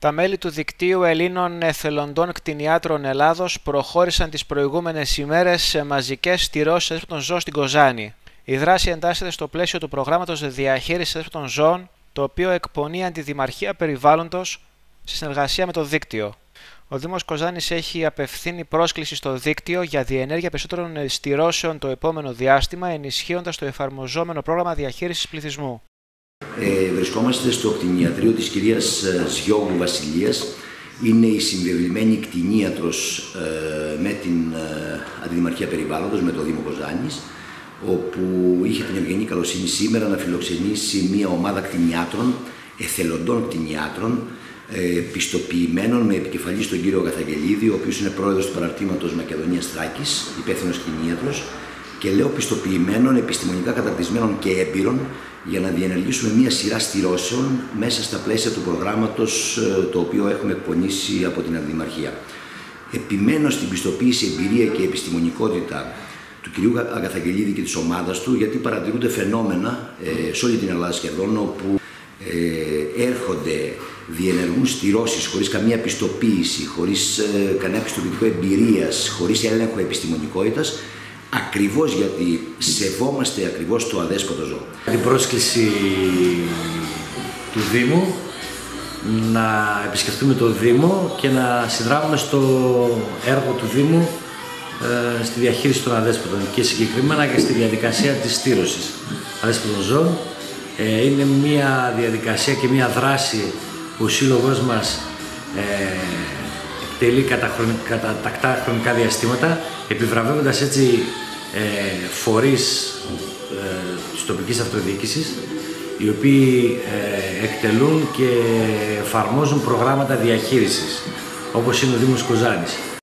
Τα μέλη του Δικτύου Ελλήνων Εθελοντών Κτηνιάτρων Ελλάδος προχώρησαν τις προηγούμενες ημέρες σε μαζικές στηρώσεις αδέσποτων ζώων στην Κοζάνη. Η δράση εντάσσεται στο πλαίσιο του προγράμματος διαχείρισης αδέσποτων ζώων, το οποίο εκπονεί η Αντιδημαρχία Περιβάλλοντος σε συνεργασία με το δίκτυο. Ο Δήμος Κοζάνης έχει απευθύνει πρόσκληση στο δίκτυο για διενέργεια περισσότερων στηρώσεων το επόμενο διάστημα, ενισχύοντας το εφαρμοζόμενο πρόγραμμα διαχείρισης πληθυσμού. Βρισκόμαστε στο κτηνιατρίο της κυρίας Σιόγλου Βασιλείας. Είναι η συμβεβλημένη κτηνίατρος με την Αντιδημαρχία Περιβάλλοντος, με το Δήμο Κοζάνης, όπου είχε την ευγενή καλοσύνη σήμερα να φιλοξενήσει μια ομάδα κτηνιάτρων, εθελοντών κτηνιάτρων, πιστοποιημένων, με επικεφαλής τον κύριο Αγαθαγγελίδη, ο οποίος είναι πρόεδρος του παραρτήματος Μακεδονίας Θράκης, υπεύθυνος κτηνίατρος, και λέω πιστοποιημένων, επιστημονικά καταρτισμένων και έμπειρων, για να διενεργήσουμε μία σειρά στηρώσεων μέσα στα πλαίσια του προγράμματος το οποίο έχουμε εκπονήσει από την Αντιδημαρχία. Επιμένω στην πιστοποίηση, εμπειρία και επιστημονικότητα του κυρίου Αγαθαγγελίδη και της ομάδας του, γιατί παρατηρούνται φαινόμενα σε όλη την Ελλάδα σχεδόν, όπου έρχονται, διενεργούν στηρώσεις χωρίς καμία πιστοποίηση, χωρίς κανένα πιστοποιητικό εμπειρίας, χωρίς έλεγχο επιστημονικότητας, ακριβώς γιατί σεβόμαστε ακριβώς το αδέσποτο ζώο. Την πρόσκληση του Δήμου να επισκεφτούμε το Δήμο και να συνδράμουμε στο έργο του Δήμου στη διαχείριση των αδέσποτων και συγκεκριμένα και στη διαδικασία της στήρωσης αδέσποτων ζώων. Είναι μια διαδικασία και μια δράση που ο σύλλογος μας εκτελεί κατά τακτά χρονικά διαστήματα, επιβραβεύοντας έτσι φορείς της τοπικής αυτοδιοίκησης, οι οποίοι εκτελούν και εφαρμόζουν προγράμματα διαχείρισης, όπως είναι ο Δήμος Κοζάνης.